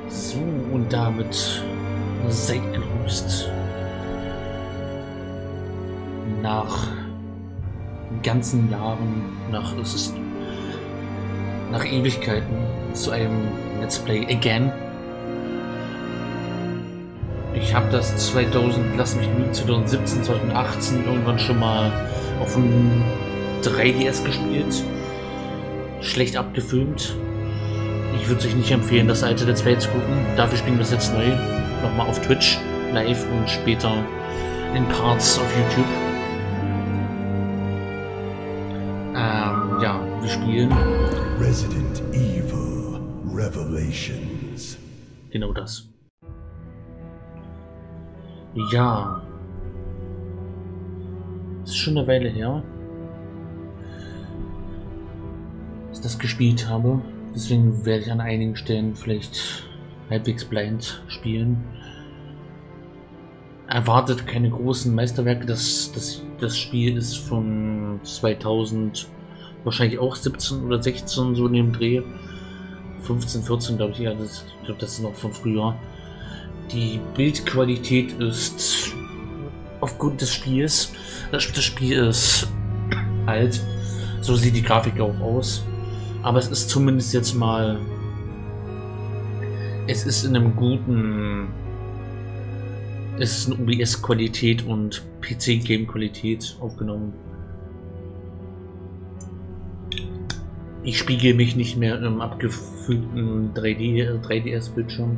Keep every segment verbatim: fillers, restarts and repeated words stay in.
So, und damit seid gegrüßt. Nach ganzen Jahren, nach, es ist, nach Ewigkeiten zu einem Let's Play again. Ich habe das zweitausend, lass mich lügen, zwanzig siebzehn, zwanzig achtzehn irgendwann schon mal auf dem drei D S gespielt. Schlecht abgefilmt. Ich würde euch nicht empfehlen, das alte Let's Play zu gucken. Dafür spielen wir es jetzt neu. Nochmal auf Twitch live und später in Parts auf YouTube. Ähm, ja, wir spielen Resident Evil Revelations. Genau das. Ja. Ist schon eine Weile her, dass ich das gespielt habe. Deswegen werde ich an einigen Stellen vielleicht halbwegs blind spielen. Erwartet keine großen Meisterwerke. Das, das, das Spiel ist von zweitausend, wahrscheinlich auch siebzehn oder sechzehn, so in dem Dreh. fünfzehn, vierzehn glaube ich, ja, das, ich glaube, das ist noch von früher. Die Bildqualität ist aufgrund des Spiels, das, das Spiel ist alt, so sieht die Grafik auch aus. Aber es ist zumindest jetzt mal, es ist in einem guten, es ist eine O B S-Qualität und P C-Game-Qualität aufgenommen. Ich spiegel mich nicht mehr im abgefüllten drei D S-Bildschirm.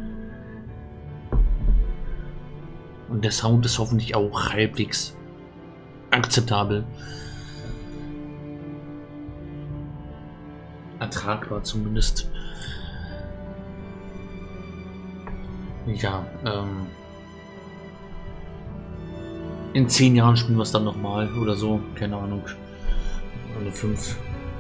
Und der Sound ist hoffentlich auch halbwegs akzeptabel. Ertragbar zumindest. Ja, ähm. in zehn Jahren spielen wir es dann nochmal oder so, keine Ahnung. Oder fünf.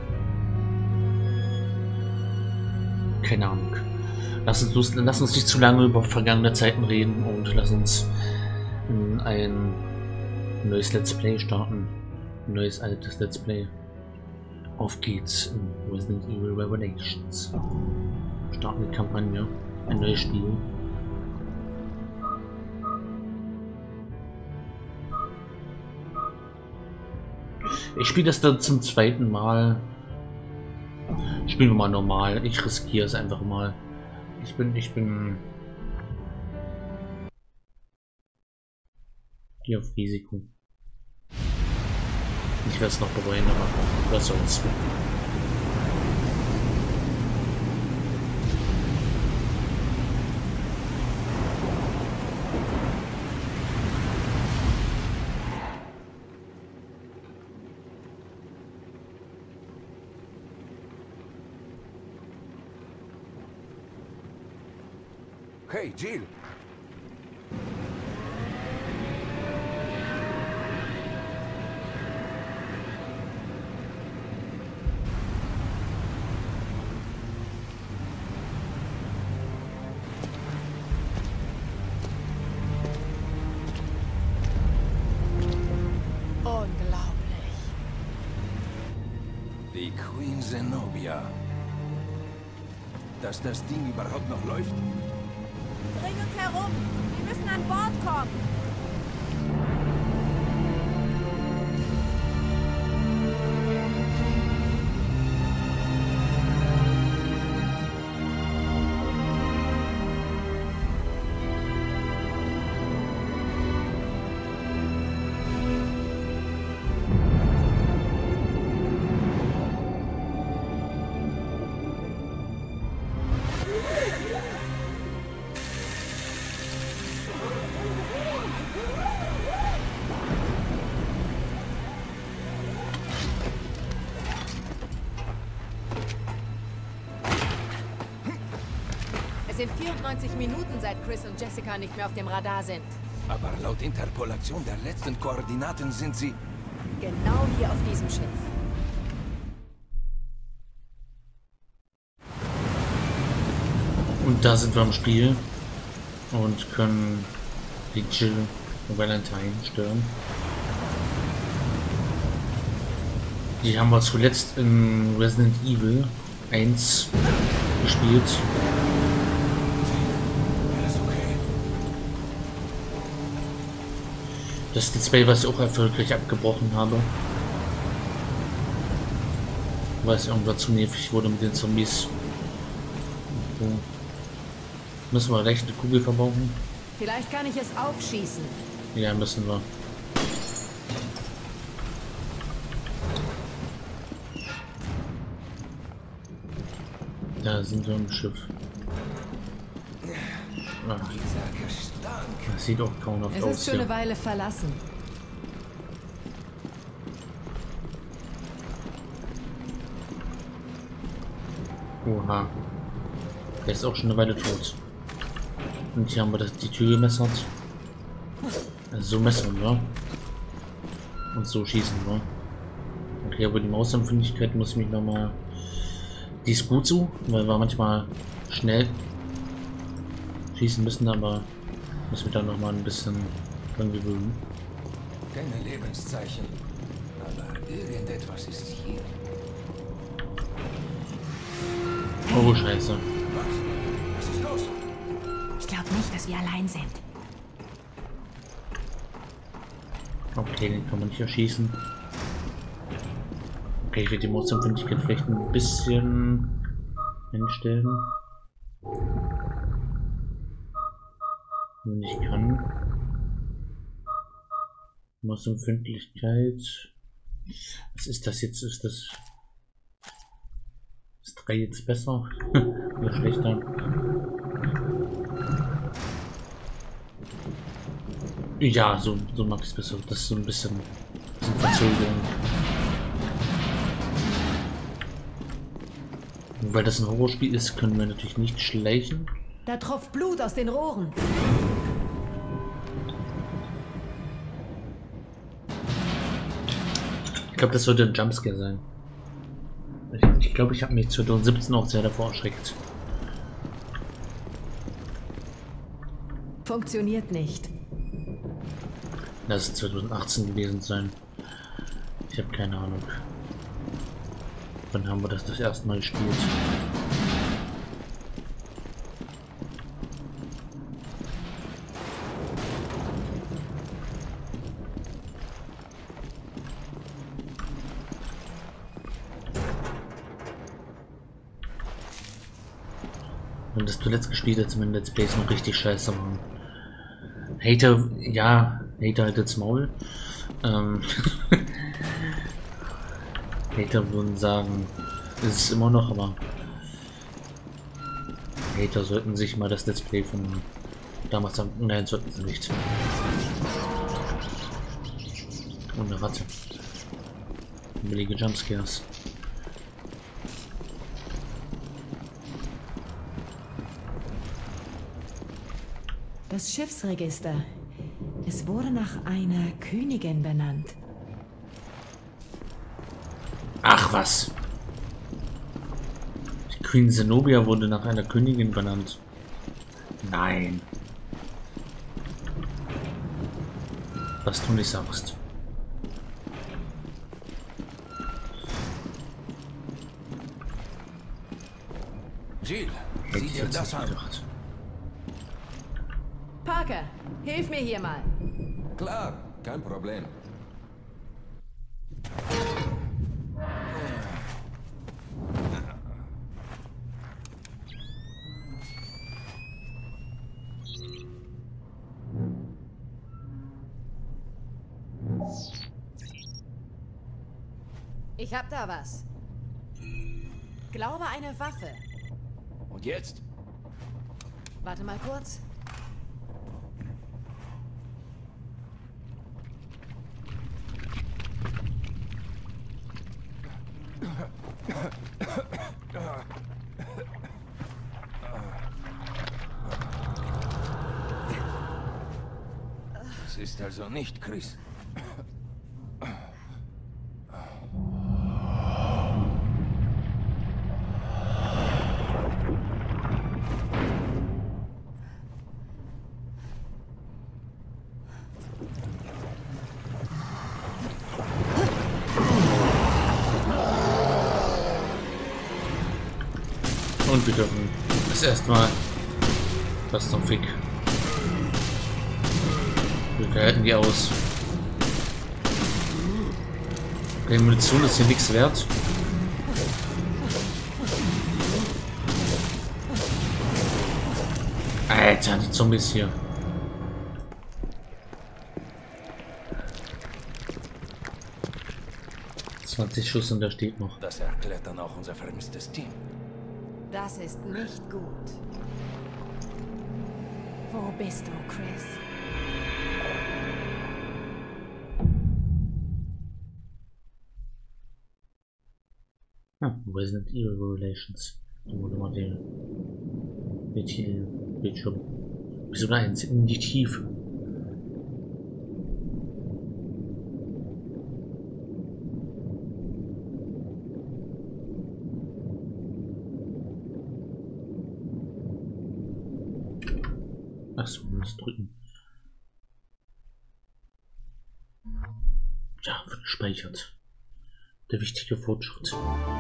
Keine Ahnung. Lass uns, los, lass uns nicht zu lange über vergangene Zeiten reden und lass uns ein neues Let's Play starten. Ein neues altes Let's Play. Auf geht's in Resident Evil Revelations. Starten die Kampagne. Ein neues Spiel. Ich spiele das dann zum zweiten Mal. Spielen wir mal normal. Ich riskiere es einfach mal. Ich bin, ich bin hier auf Risiko. Ich werde es noch bereuen, aber was soll's. Hey, Jill! Die Queen Zenobia. Dass das Ding überhaupt noch läuft? Bring uns herum! Wir müssen an Bord kommen! Es sind vierundneunzig Minuten, seit Chris und Jessica nicht mehr auf dem Radar sind. Aber laut Interpolation der letzten Koordinaten sind sie... Genau hier auf diesem Schiff. Und da sind wir im Spiel und können die Jill Valentine stören. Die haben wir zuletzt in Resident Evil eins gespielt. Das Display, was ich auch erfolgreich abgebrochen habe. Weil es irgendwann zu nervig wurde mit den Zombies. So. Müssen wir rechte Kugel verbauen? Vielleicht kann ich es aufschießen. Ja, müssen wir. Da sind wir im Schiff. Ah, Dieser Gestank. das sieht auch grauenhaft Es aus. ist schon Hier. eine Weile verlassen. Oha. Der ist auch schon eine Weile tot. Und hier haben wir das, die Tür gemessert. Also so messen wir. Und so schießen wir. Okay, aber die Mausempfindlichkeit muss ich mich nochmal... Die ist gut so, weil wir manchmal schnell schießen müssen, aber müssen wir dann nochmal ein bisschen dran gewöhnen. Keine Lebenszeichen. Aber irgendetwas ist hier. Oh, scheiße. Was? Was ist los? Ich glaube nicht, dass wir allein sind. Okay, den kann man nicht erschießen. Okay, ich werde die Mausempfindlichkeit vielleicht ein bisschen einstellen. Wenn ich kann. Mausempfindlichkeit. Was ist das jetzt? Ist das... Ist drei jetzt besser? Oder schlechter? Ja, so, so mag ich es besser. Das ist so ein bisschen, bisschen Verzögerung. Weil das ein Horrorspiel ist, können wir natürlich nicht schleichen. Da tropft Blut aus den Rohren. Ich glaube, das sollte ein Jumpscare sein. Ich glaube, ich, glaub, ich habe mich zwanzig siebzehn auch sehr davor erschreckt. Funktioniert nicht. Das ist zwanzig achtzehn gewesen sein. Ich habe keine Ahnung. Wann haben wir das das erste Mal gespielt? Und das zuletzt gespielt, als meine Let's Plays noch richtig scheiße waren. Hater, ja, Hater halt jetzt Maul. Ähm Hater würden sagen, es ist immer noch, aber Hater sollten sich mal das Let's Play von damals haben. Nein, sollten sie nicht. Und eine Ratte. Billige Jumpscares. Das Schiffsregister. Es wurde nach einer Königin benannt. Ach was. Die Queen Zenobia wurde nach einer Königin benannt. Nein. Was du nicht sagst. Jill, Hätte sieh ich dir jetzt das nicht an. gedacht. Parker, hilf mir hier mal. Klar, kein Problem. Ich hab da was. Glaube eine Waffe. Und jetzt? Warte mal kurz. Es ist also nicht Chris. Und wir dürfen das erste Mal was zum Fick. Wir halten die aus. Die Munition ist hier nichts wert. Alter, die Zombies hier. zwanzig Schuss und da steht noch. Das erklärt dann auch unser vermisstes Team. Das ist nicht gut. Wo bist du, Chris? Ah, Resident Evil Revelations. Da wurde mal der Bildschirm. Wieso da ins in die Tiefe? Achso, man muss drücken. Ja, wird gespeichert. Der wichtige Fortschritt.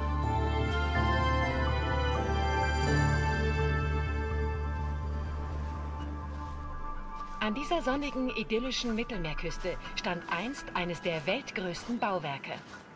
An dieser sonnigen, idyllischen Mittelmeerküste stand einst eines der weltgrößten Bauwerke.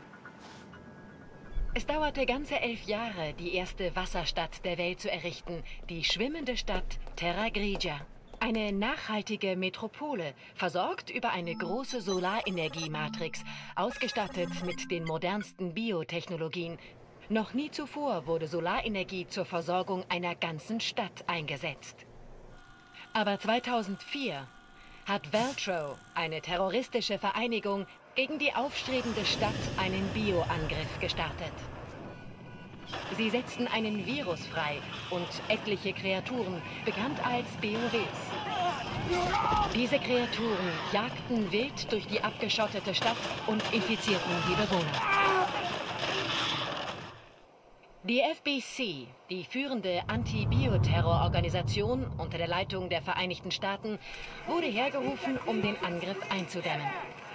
Es dauerte ganze elf Jahre, die erste Wasserstadt der Welt zu errichten, die schwimmende Stadt Terra Grigia. Eine nachhaltige Metropole, versorgt über eine große Solarenergiematrix, ausgestattet mit den modernsten Biotechnologien. Noch nie zuvor wurde Solarenergie zur Versorgung einer ganzen Stadt eingesetzt. Aber zweitausendvier hat Veltro, eine terroristische Vereinigung, gegen die aufstrebende Stadt einen Bioangriff gestartet. Sie setzten einen Virus frei und etliche Kreaturen, bekannt als B O Ws. Diese Kreaturen jagten wild durch die abgeschottete Stadt und infizierten die Bewohner. Die F B C, die führende Anti-Bioterror-Organisation unter der Leitung der Vereinigten Staaten, wurde hergerufen, um den Angriff einzudämmen.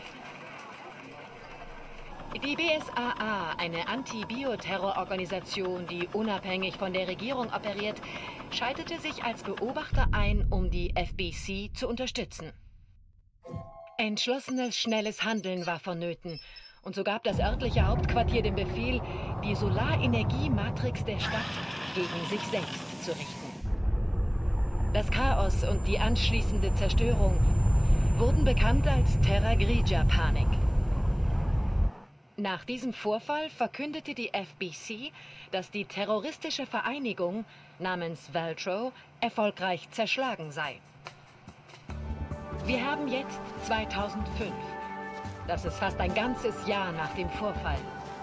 Die B S A A, eine Anti-Bioterror-Organisation, die unabhängig von der Regierung operiert, schaltete sich als Beobachter ein, um die F B C zu unterstützen. Entschlossenes, schnelles Handeln war vonnöten. Und so gab das örtliche Hauptquartier den Befehl, die Solarenergie-Matrix der Stadt gegen sich selbst zu richten. Das Chaos und die anschließende Zerstörung wurden bekannt als Terra Grigia-Panik. Nach diesem Vorfall verkündete die F B C, dass die terroristische Vereinigung namens Veltro erfolgreich zerschlagen sei. Wir haben jetzt zweitausendfünf. Das ist fast ein ganzes Jahr nach dem Vorfall.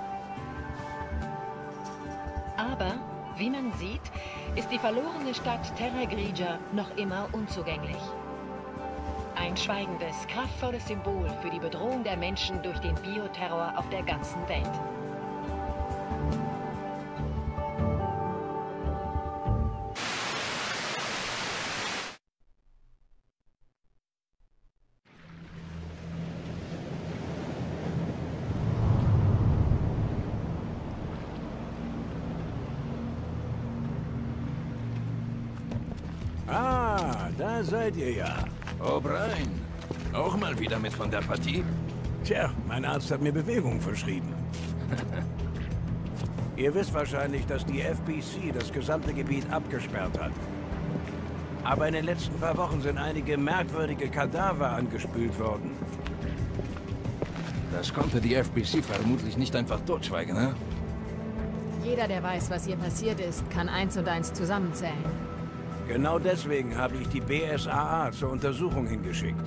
Aber, wie man sieht, ist die verlorene Stadt Terra Grigia noch immer unzugänglich. Ein schweigendes, kraftvolles Symbol für die Bedrohung der Menschen durch den Bioterror auf der ganzen Welt. Ah, da seid ihr ja. O'Brien, auch mal wieder mit von der Partie? Tja, mein Arzt hat mir Bewegung verschrieben. Ihr wisst wahrscheinlich, dass die F B C das gesamte Gebiet abgesperrt hat. Aber in den letzten paar Wochen sind einige merkwürdige Kadaver angespült worden. Das konnte die F B C vermutlich nicht einfach totschweigen, ne? Jeder, der weiß, was hier passiert ist, kann eins und eins zusammenzählen. Genau deswegen habe ich die B S A A zur Untersuchung hingeschickt.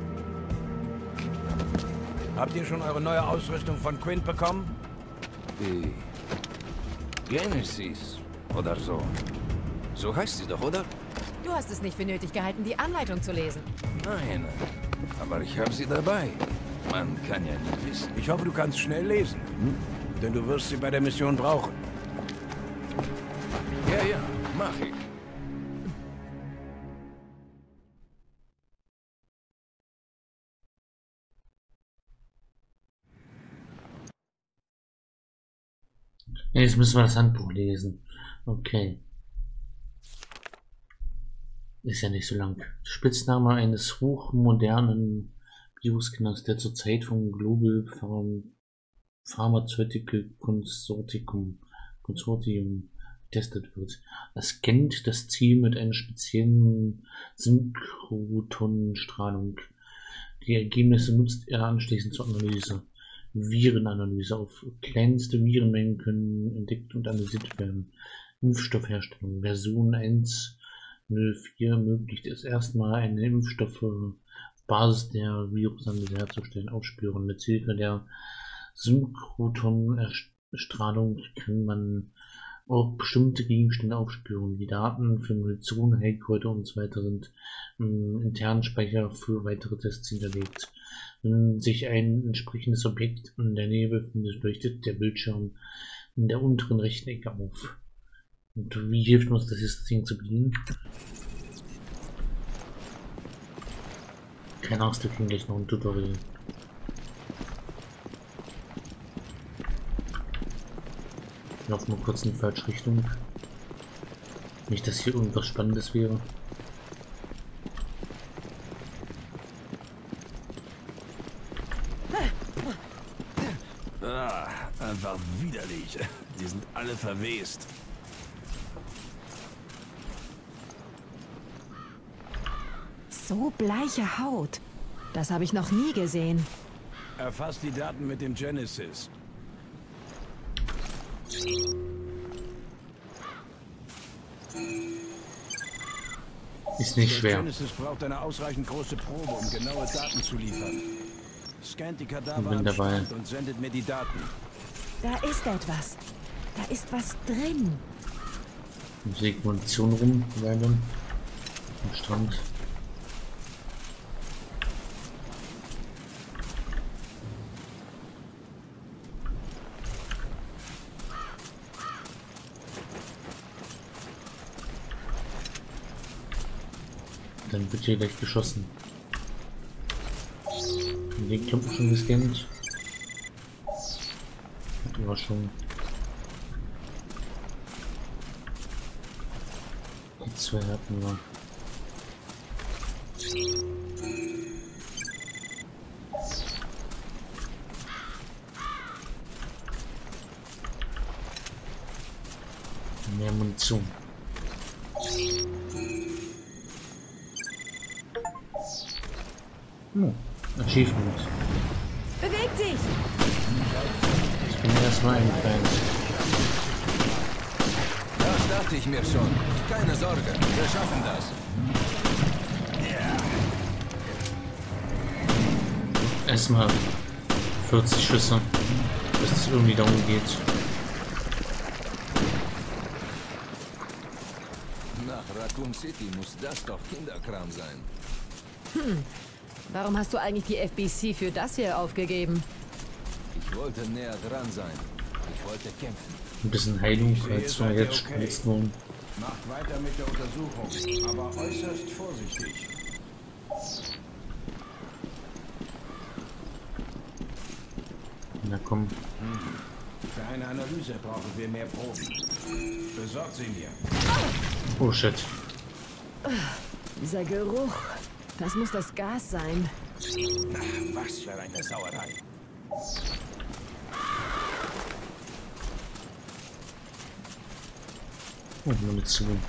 Habt ihr schon eure neue Ausrüstung von Quint bekommen? Die Genesis oder so. So heißt sie doch, oder? Du hast es nicht für nötig gehalten, die Anleitung zu lesen. Nein, aber ich habe sie dabei. Man kann ja nie wissen. Ich hoffe, du kannst schnell lesen. Denn du wirst sie bei der Mission brauchen. Ja, ja, mach ich. Jetzt müssen wir das Handbuch lesen. Okay. Ist ja nicht so lang. Spitzname eines hochmodernen Bioscanners, der zurzeit vom Global Pharmaceutical Consortium, Consortium getestet wird. Es scannt das Ziel mit einer speziellen Synchrotronenstrahlung. Die Ergebnisse nutzt er anschließend zur Analyse. Virenanalyse. Auf kleinste Virenmengen können entdeckt und analysiert werden. Impfstoffherstellung. Version eins Punkt null vier ermöglicht es erstmal, eine Impfstoffe auf Basis der Virusanalyse herzustellen. Aufspüren. Mit Hilfe der Synchrotronenstrahlung kann man auch bestimmte Gegenstände aufspüren. Die Daten für Munition, Heilkräuter und so weiter sind im internen Speicher für weitere Tests hinterlegt. Wenn sich ein entsprechendes Objekt in der Nähe befindet, leuchtet der Bildschirm in der unteren rechten Ecke auf. Und wie hilft uns das jetzt, das Ding zu bedienen? Keine Angst, wir kriegen gleich noch ein Tutorial. Ich laufe mal kurz in die falsche Richtung. Nicht, dass hier irgendwas Spannendes wäre. Ah, einfach widerlich. Die sind alle verwest. So bleiche Haut. Das habe ich noch nie gesehen. Erfasst die Daten mit dem Genesis. Ist nicht Das schwer. Genesis braucht eine ausreichend große Probe, um genaue Daten zu liefern. Scannt die Kadaver Bin am dabei. Strand und sendet mir die Daten. Da ist etwas. Da ist was drin. Ich lege Munition rum, weiter am Strand. Dann wird hier gleich geschossen. Den Klumpen schon gescannt. Hatten wir schon. Die zwei hatten wir. Mehr Munition. Hm, Achievement. Bewegt sich! Ich bin erstmal eingefallen. Das dachte ich mir schon. Keine Sorge, wir schaffen das. Erstmal vierzig Schüsse, bis es irgendwie darum geht. Nach Raccoon City muss das doch Kinderkram sein. Hm. Warum hast du eigentlich die F B C für das hier aufgegeben? Ich wollte näher dran sein. Ich wollte kämpfen. Ein bisschen Heilung, falls wir jetzt spritzt nun. Macht weiter mit der Untersuchung, aber äußerst vorsichtig. Na komm. Für eine Analyse brauchen wir mehr Proben. Besorgt sie mir. Oh shit. Dieser Geruch. Das muss das Gas sein. Na, was für eine Sauerei. Oh, Munition.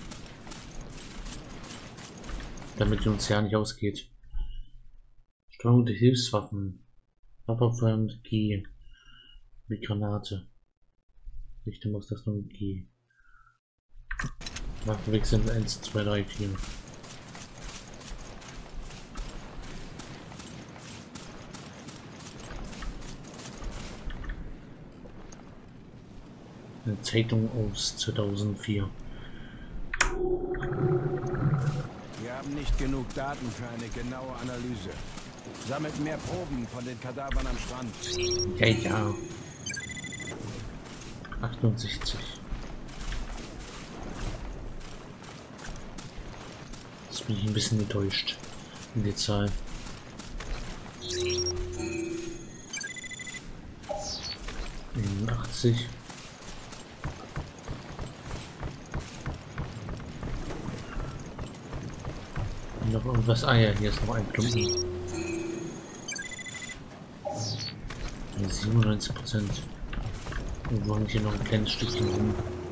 Damit uns ja nicht ausgeht. Steuerung der Hilfswaffen. Waffe G. Wie Granate. Richte muss das nur G. Waffen wechseln eins, zwei, drei, vier. Eine Zeitung aus zweitausendvier. Wir haben nicht genug Daten für eine genaue Analyse. Sammelt mehr Proben von den Kadavern am Strand. Ja, ja. achtundsechzig. Jetzt bin ich ein bisschen enttäuscht in die Zahl. einundachtzig. Noch irgendwas. Ah ja, hier ist noch ein Klumpen. siebenundneunzig Prozent. Und wir haben hier noch ein kleines Stückchen rum.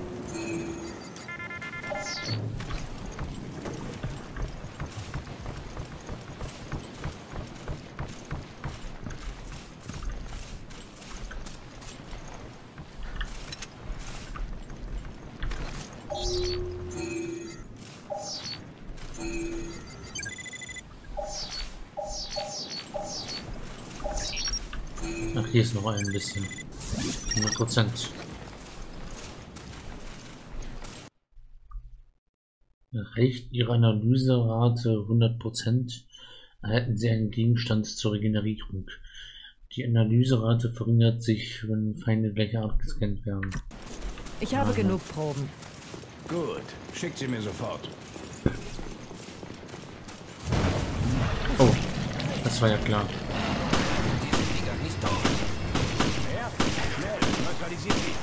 Ach, hier ist noch ein bisschen. hundert Prozent. Erreicht Ihre Analyserate hundert Prozent, erhalten Sie einen Gegenstand zur Regenerierung. Die Analyserate verringert sich, wenn Feinde gleicher Art gescannt werden. Ich habe Aha. genug Proben. Gut, schickt sie mir sofort. Oh, das war ja klar. Ja, schnell, neutralisiert sie.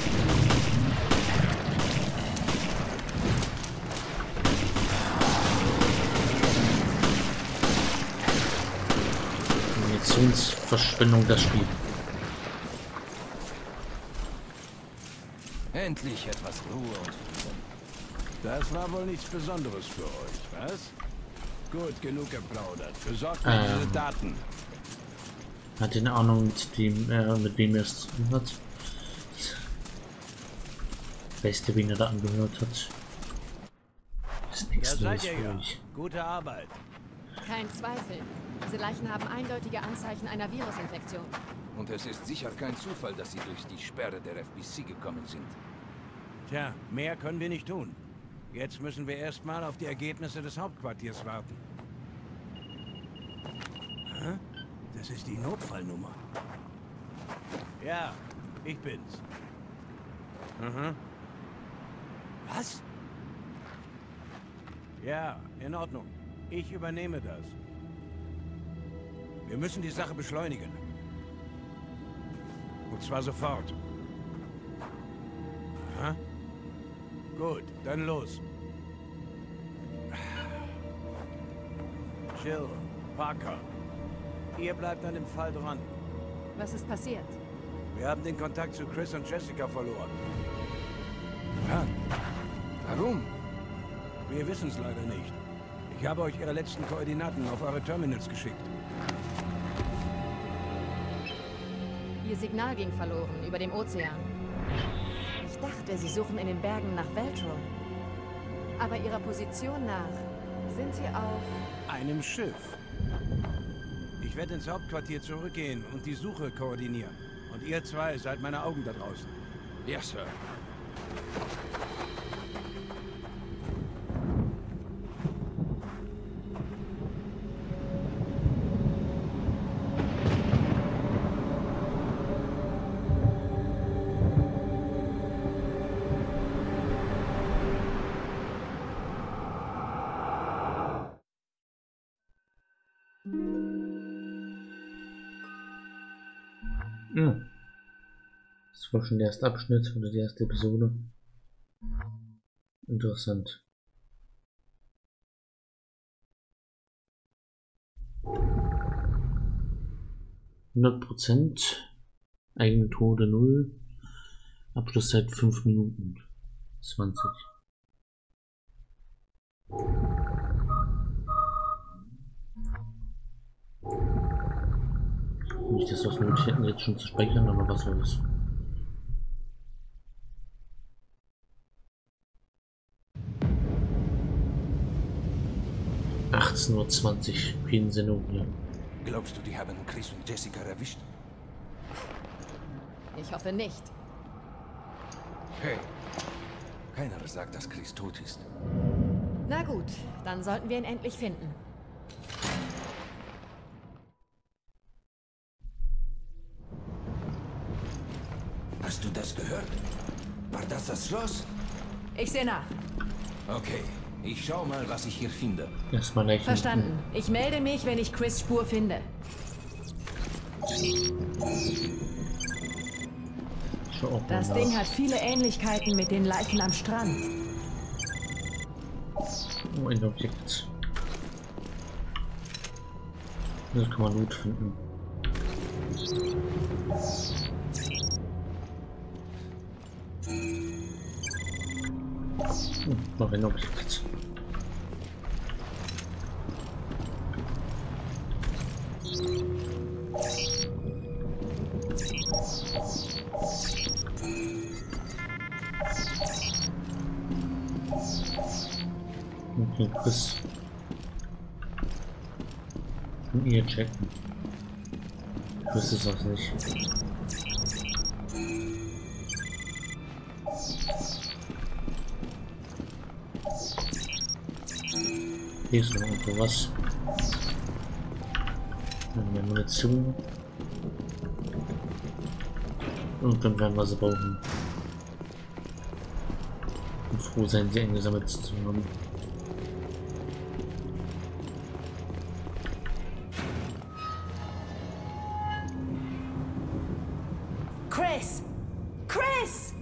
Munitionsverschwendung, das Spiel. Endlich etwas Ruhe und Frieden. Das war wohl nichts Besonderes für euch, was? Gut, genug geplaudert. Besorgt mir Ähm. diese Daten. Hat eine Ahnung, mit dem, äh, mit wem er es zu tun hat. Weißt du, wen er da angehört hat? Ist Ja, nichts seid Neues ihr für ja. mich. Gute Arbeit. Kein Zweifel. Diese Leichen haben eindeutige Anzeichen einer Virusinfektion. Und es ist sicher kein Zufall, dass sie durch die Sperre der F B C gekommen sind. Tja, mehr können wir nicht tun. Jetzt müssen wir erstmal auf die Ergebnisse des Hauptquartiers warten. Hä? Das ist die Notfallnummer. Ja, ich bin's. Mhm. Was? Ja, in Ordnung. Ich übernehme das. Wir müssen die Sache beschleunigen. Und zwar sofort. Aha. Gut, dann los. Jill, Parker, ihr bleibt an dem Fall dran. Was ist passiert? Wir haben den Kontakt zu Chris und Jessica verloren. Ja. Warum? Wir wissen es leider nicht. Ich habe euch ihre letzten Koordinaten auf eure Terminals geschickt. Ihr Signal ging verloren über dem Ozean. Ich dachte, sie suchen in den Bergen nach Veltro. Aber ihrer Position nach sind sie auf... Einem Schiff. Ich werde ins Hauptquartier zurückgehen und die Suche koordinieren. Und ihr zwei seid meine Augen da draußen. Ja, Sir. Hm. Das war schon der erste Abschnitt oder die erste Episode. Interessant. hundert Prozent. Eigene Tode null. Abschlusszeit fünf Minuten. zwanzig. Nicht, dass wir es nötig hätten, jetzt schon zu speichern, aber was soll's. achtzehn Uhr zwanzig, vielen Sendung hier. Glaubst du, die haben Chris und Jessica erwischt? Ich hoffe nicht. Hey, keiner sagt, dass Chris tot ist. Na gut, dann sollten wir ihn endlich finden. Hast du das gehört? War das das Schloss? Ich sehe nach. Okay, ich schau mal, was ich hier finde. Erstmal Leichen. Verstanden. Ich melde mich, wenn ich Chris' Spur finde. Schau auch mal Das nach. Ding hat viele Ähnlichkeiten mit den Leichen am Strand. Oh, ein Objekt. Das kann man gut finden. Hm, noch ein Objekt. Okay, Chris. Und ihr checken. Chris ist das nicht. Hier ist noch irgendwo was. Dann mehr Munition. Und dann werden wir sie brauchen. Und froh sein, sie eingesammelt zu haben. Chris! Chris!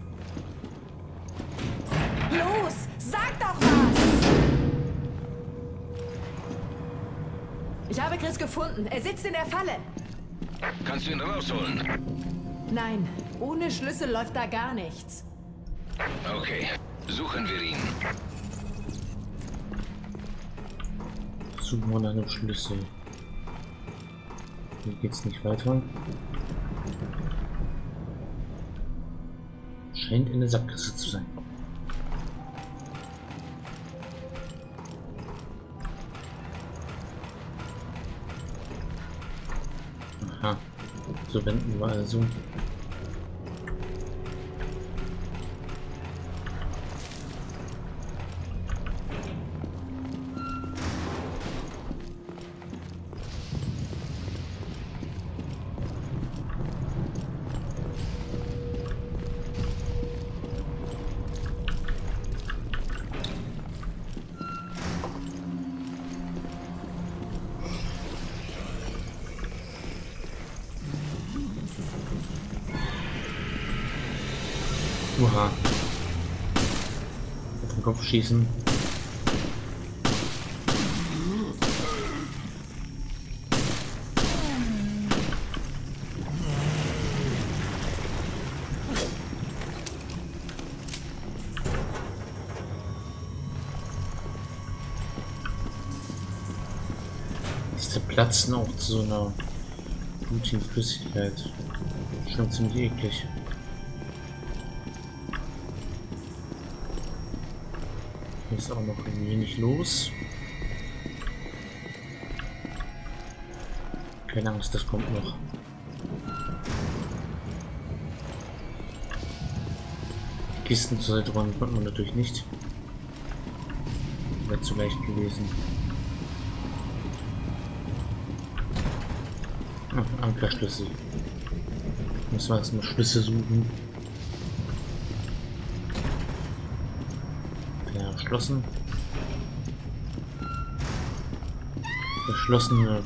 Los! Sag doch was! Ich habe Chris gefunden. Er sitzt in der Falle. Kannst du ihn rausholen? Nein, ohne Schlüssel läuft da gar nichts. Okay, suchen wir ihn. Suchen wir nach einem Schlüssel. Hier geht's nicht weiter. Scheint in der Sackgasse zu sein. Aha. So wenden wir also. Uha. Auf den Kopf schießen. Diese platzen auch zu so einer blutigen Flüssigkeit. Schon ziemlich eklig. Hier ist auch noch ein wenig los. Keine Angst, das kommt noch. Die Kisten zur Seite räumen konnte man natürlich nicht. Wäre zu leicht gewesen. Ah, Ankerschlüssel. Müssen wir erstmal Schlüssel suchen. Verschlossen. Verschlossene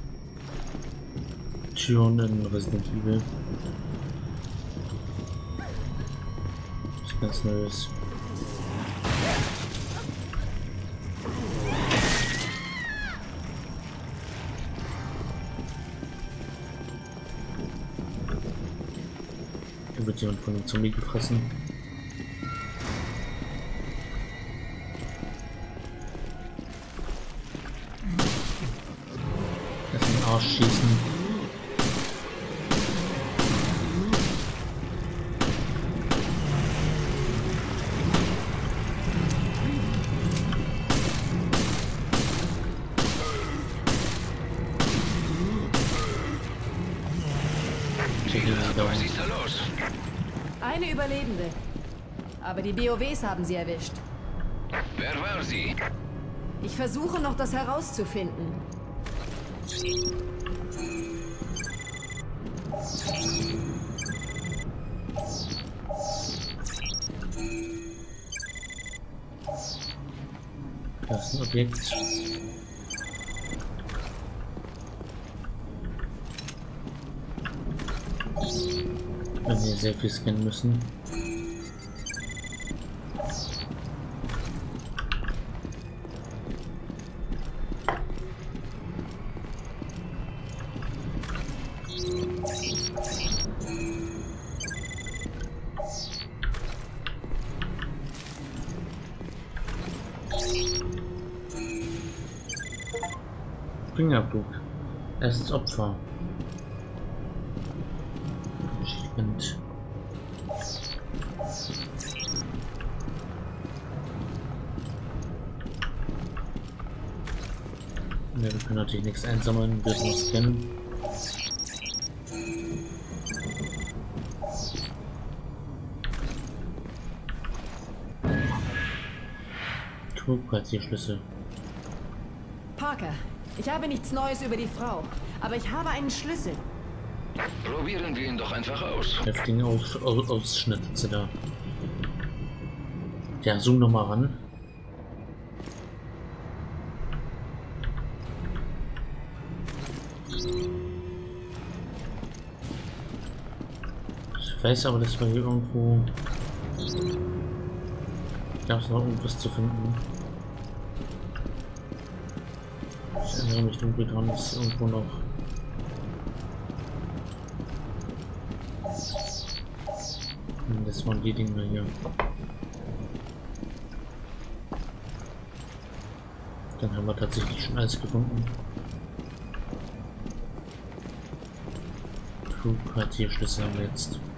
Türen in Resident Evil. Das ist ganz Neues. Da wird jemand von dem Zombie gefressen. Schießen. Was ist da los? Eine Überlebende. Aber die B O Ws haben sie erwischt. Wer war sie? Ich versuche noch, das herauszufinden. Das ist ein Objekt. Wenn wir sehr viel scannen müssen. Fingerabdruck. Erstes Opfer. Achievement. Ja, wir können natürlich nichts einsammeln, wir müssen scannen. Flugplatzierschlüssel. Parker, ich habe nichts Neues über die Frau, aber ich habe einen Schlüssel. Probieren wir ihn doch einfach aus. Heftigen Aus Aus Ausschnitt sind da. Ja, zoom noch mal ran. Ich weiß aber, dass wir hier irgendwo... Gab es noch irgendwas zu finden? Ich erinnere mich dunkel dran, dass irgendwo noch... Hm, das waren die Dinger hier. Dann haben wir tatsächlich schon alles gefunden. Flugplatzierschlüssel haben wir jetzt.